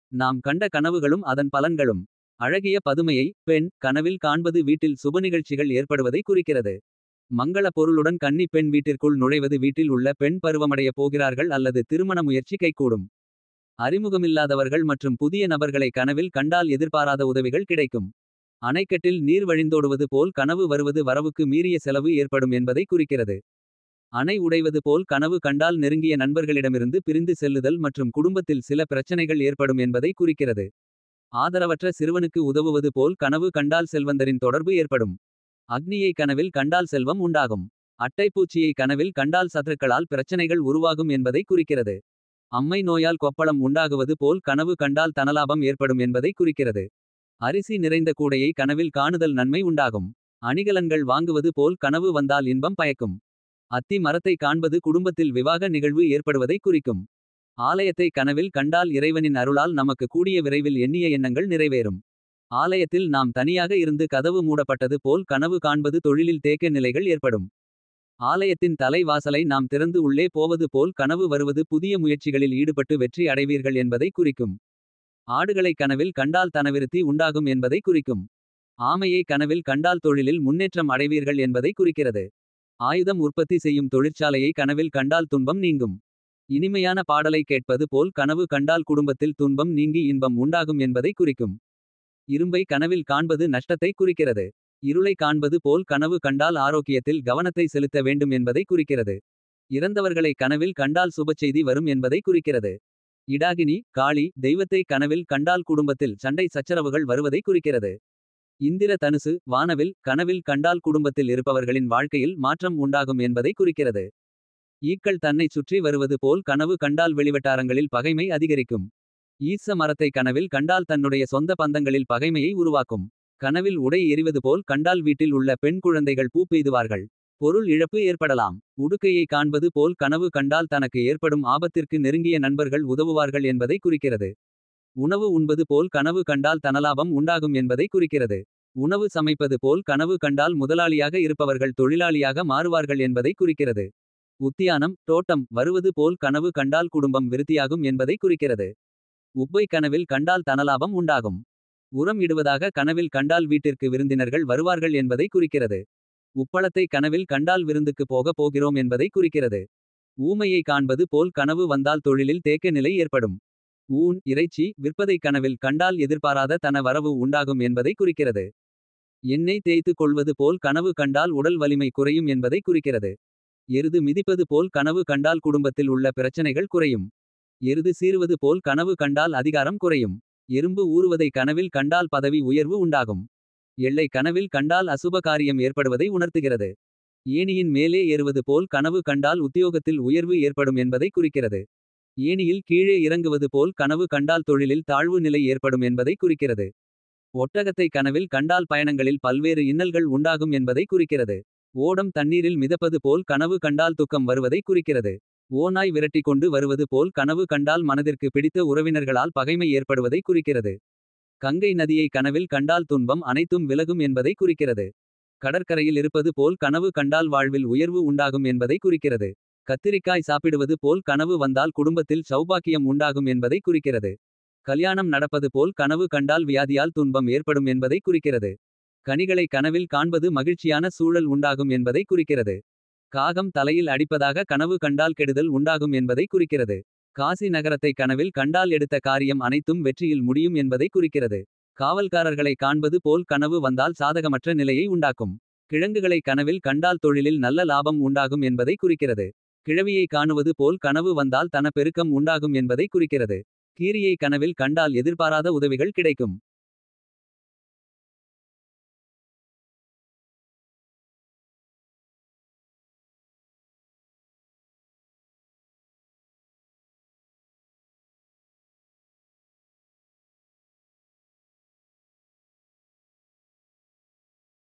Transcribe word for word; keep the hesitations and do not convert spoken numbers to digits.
நாம் கண்ட கனவுகளும் அதன் பலன்களும். அழகிய பதுமையை பெண் கனவில் காண்பது வீட்டில் சுபநிகழ்ச்சிகள் ஏற்படுவதை குறிக்கிறது. மங்கள பொருளுடன் கன்னி பெண் வீட்டிற்குள் நுழைவது வீட்டில் உள்ள பெண் பருவமடைய போகிறார்கள் அல்லது திருமண முயற்சி கைகூடும். அறிமுகமில்லாதவர்கள் மற்றும் புதிய நபர்களை கனவில் கண்டால் எதிர்பாராத உதவிகள் கிடைக்கும். அணைக்கட்டில் நீர் வழிந்தோடுவது போல் கனவு வருவது வரவுக்கு மீறிய செலவு ஏற்படும் என்பதை குறிக்கிறது. அணை உடைவது போல் கனவு கண்டால் நெருங்கிய நண்பர்களிடமிருந்து பிரிந்து செல்லுதல் மற்றும் குடும்பத்தில் சில பிரச்சனைகள் ஏற்படும் என்பதை குறிக்கிறது. ஆதரவற்ற சிறுவனுக்கு உதவுவது போல் கனவு கண்டால் செல்வந்தரின் தொடர்பு ஏற்படும். அக்னியை கனவில் கண்டால் செல்வம் உண்டாகும். அட்டைப்பூச்சியை கனவில் கண்டால் சத்துருக்களால் பிரச்சனைகள் உருவாகும் என்பதை குறிக்கிறது. அம்மை நோயால் கொப்பளம் உண்டாகுவது போல் கனவு கண்டால் தனலாபம் ஏற்படும் என்பதை குறிக்கிறது. அரிசி நிறைந்த கூடையை கனவில் காணுதல் நன்மை உண்டாகும். அணிகலன்கள் வாங்குவது போல் கனவு வந்தால் இன்பம் பயக்கும். அத்தி மரத்தை காண்பது குடும்பத்தில் விவாக நிகழ்வு ஏற்படுவதை குறிக்கும். ஆலயத்தை கனவில் கண்டால் இறைவனின் அருளால் நமக்கு கூடிய விரைவில் எண்ணிய எண்ணங்கள் நிறைவேறும். ஆலயத்தில் நாம் தனியாக இருந்து கதவு மூடப்பட்டது போல் கனவு காண்பது தொழிலில் தேக்க நிலைகள் ஏற்படும். ஆலயத்தின் தலை வாசலை நாம் திறந்து உள்ளே போவது போல் கனவு வருவது புதிய முயற்சிகளில் ஈடுபட்டு வெற்றி அடைவீர்கள் என்பதை குறிக்கும். ஆடுகளை கனவில் கண்டால் தனவிருத்தி உண்டாகும் என்பதை குறிக்கும். ஆமையை கனவில் கண்டால் தொழிலில் முன்னேற்றம் அடைவீர்கள் என்பதை குறிக்கிறது. ஆயுதம் உற்பத்தி செய்யும் தொழிற்சாலையை கனவில் கண்டால் துன்பம் நீங்கும். இனிமையான பாடலை கேட்பது போல் கனவு கண்டால் குடும்பத்தில் துன்பம் நீங்கி இன்பம் உண்டாகும் என்பதை குறிக்கும். இரும்பை கனவில் காண்பது நஷ்டத்தை குறிக்கிறது. இருளை காண்பது போல் கனவு கண்டால் ஆரோக்கியத்தில் கவனத்தை செலுத்த வேண்டும் என்பதை குறிக்கிறது. இறந்தவர்களை கனவில் கண்டால் சுபச்செய்தி வரும் என்பதை குறிக்கிறது. இடாகினி காளி தெய்வத்தை கனவில் கண்டால் குடும்பத்தில் சண்டை சச்சரவுகள் வருவதை குறிக்கிறது. இந்திர தனுசு வானவில் கனவில் கண்டால் குடும்பத்தில் இருப்பவர்களின் வாழ்க்கையில் மாற்றம் உண்டாகும் என்பதை குறிக்கிறது. ஈக்கள் தன்னை சுற்றி வருவது போல் கனவு கண்டால் வெளிவட்டாரங்களில் பகைமை அதிகரிக்கும். ஈச மரத்தை கனவில் கண்டால் தன்னுடைய சொந்த பந்தங்களில் பகைமையை உருவாக்கும். கனவில் உடை எறிவது போல் கண்டால் வீட்டில் உள்ள பெண் குழந்தைகள் பூ பெய்துவார்கள். பொருள் இழப்பு ஏற்படலாம். உடுக்கையை காண்பது போல் கனவு கண்டால் தனக்கு ஏற்படும் ஆபத்திற்கு நெருங்கிய நண்பர்கள் உதவுவார்கள் என்பதை குறிக்கிறது. உணவு உண்பது போல் கனவு கண்டால் தனலாபம் உண்டாகும் என்பதை குறிக்கிறது. உணவு சமைப்பது போல் கனவு கண்டால் முதலாளியாக இருப்பவர்கள் தொழிலாளியாக மாறுவார்கள் என்பதை குறிக்கிறது. உத்தியானம் தோட்டம் வருவது போல் கனவு கண்டால் குடும்பம் விருத்தியாகும் என்பதை குறிக்கிறது. உப்பை கனவில் கண்டால் தனலாபம் உண்டாகும். உரம் இடுவதாக கனவில் கண்டால் வீட்டிற்கு விருந்தினர்கள் வருவார்கள் என்பதை குறிக்கிறது. உப்பளத்தை கனவில் கண்டால் விருந்துக்கு போக போகிறோம் என்பதை குறிக்கிறது. ஊமையை காண்பது போல் கனவு வந்தால் தொழிலில் தேக்க நிலை ஏற்படும். ஊன் இறைச்சி விற்பதை கனவில் கண்டால் எதிர்பாராத தன வரவு உண்டாகும் என்பதை குறிக்கிறது. எண்ணெய் தேய்த்து கொள்வது போல் கனவு கண்டால் உடல் வலிமை குறையும் என்பதை குறிக்கிறது. எருது மிதிப்பது போல் கனவு கண்டால் குடும்பத்தில் உள்ள பிரச்சனைகள் குறையும். எருது சீறுவது போல் கனவு கண்டால் அதிகாரம் குறையும். எறும்பு ஊறுவதை கனவில் கண்டால் பதவி உயர்வு உண்டாகும். எள்ளை கனவில் கண்டால் அசுப காரியம் ஏற்படுவதை உணர்த்துகிறது. ஏணியின் மேலே ஏறுவது போல் கனவு கண்டால் உத்தியோகத்தில் உயர்வு ஏற்படும் என்பதை குறிக்கிறது. ஏணியில் கீழே இறங்குவது போல் கனவு கண்டால் தொழிலில் தாழ்வு நிலை ஏற்படும் என்பதை குறிக்கிறது. ஒட்டகத்தை கனவில் கண்டால் பயணங்களில் பல்வேறு இன்னல்கள் உண்டாகும் என்பதை குறிக்கிறது. ஓடம் தண்ணீரில் மிதப்பது போல் கனவு கண்டால் துக்கம் வருவதை குறிக்கிறது. ஓநாய் விரட்டி கொண்டு வருவது போல் கனவு கண்டால் மனதிற்கு பிடித்த உறவினர்களால் பகைமை ஏற்படுவதை குறிக்கிறது. கங்கை நதியை கனவில் கண்டால் துன்பம் அனைத்தும் விலகும் என்பதை குறிக்கிறது. கடற்கரையில் இருப்பது போல் கனவு கண்டால் வாழ்வில் உயர்வு உண்டாகும் என்பதை குறிக்கிறது. கத்திரிக்காய் சாப்பிடுவது போல் கனவு வந்தால் குடும்பத்தில் சௌபாக்கியம் உண்டாகும் என்பதை குறிக்கிறது. கல்யாணம் நடப்பது போல் கனவு கண்டால் வியாதியால் துன்பம் ஏற்படும் என்பதை குறிக்கிறது. கனிகளை கனவில் காண்பது மகிழ்ச்சியான சூழல் உண்டாகும் என்பதை குறிக்கிறது. காகம் தலையில் அடிப்பதாக கனவு கண்டால் கெடுதல் உண்டாகும் என்பதை குறிக்கிறது. காசி நகரத்தை கனவில் கண்டால் எடுத்த காரியம் அனைத்தும் வெற்றியில் முடியும் என்பதை குறிக்கிறது. காவல்காரர்களை காண்பது போல் கனவு வந்தால் சாதகமற்ற நிலையை உண்டாக்கும். கிழங்குகளை கனவில் கண்டால் தொழிலில் நல்ல லாபம் உண்டாகும் என்பதை குறிக்கிறது. கிழவியை காணுவது போல் கனவு வந்தால் தன பெருக்கம் உண்டாகும் என்பதை குறிக்கிறது. கீரியை கனவில் கண்டால் எதிர்பாராத உதவிகள் கிடைக்கும்.